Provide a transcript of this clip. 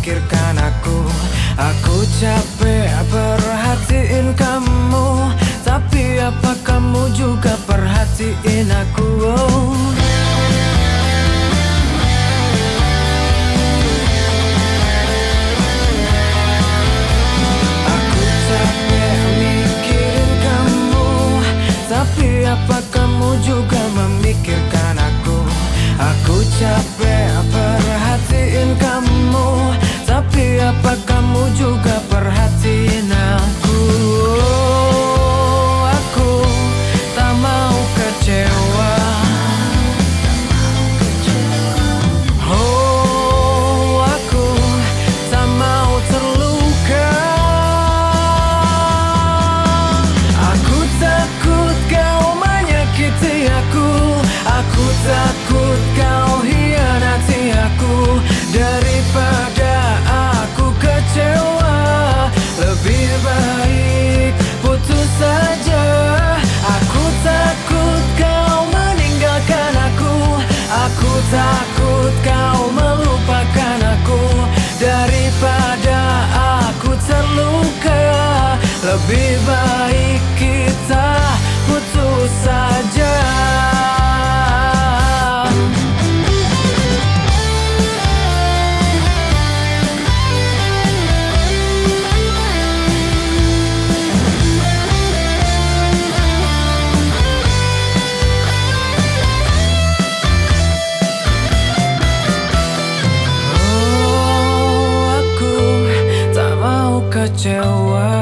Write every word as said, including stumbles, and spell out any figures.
memikirkan aku. Aku capek perhatiin kamu, tapi apa kamu juga perhatiin aku? Oh. Tapi apa kamu juga memikirkan aku? Aku capek perhatiin kamu, tapi apa kamu juga perhatiin aku? Oh, aku tak mau kecewa. Oh, aku tak mau terluka. Aku takut kau menyakiti aku, aku takut kau hianati aku. Daripada aku kecewa, lebih baik putus saja. Aku takut kau meninggalkan aku, aku takut kau melupakan aku. Daripada aku terluka, lebih baik kita putus saja. Oh, aku tak mau kecewa.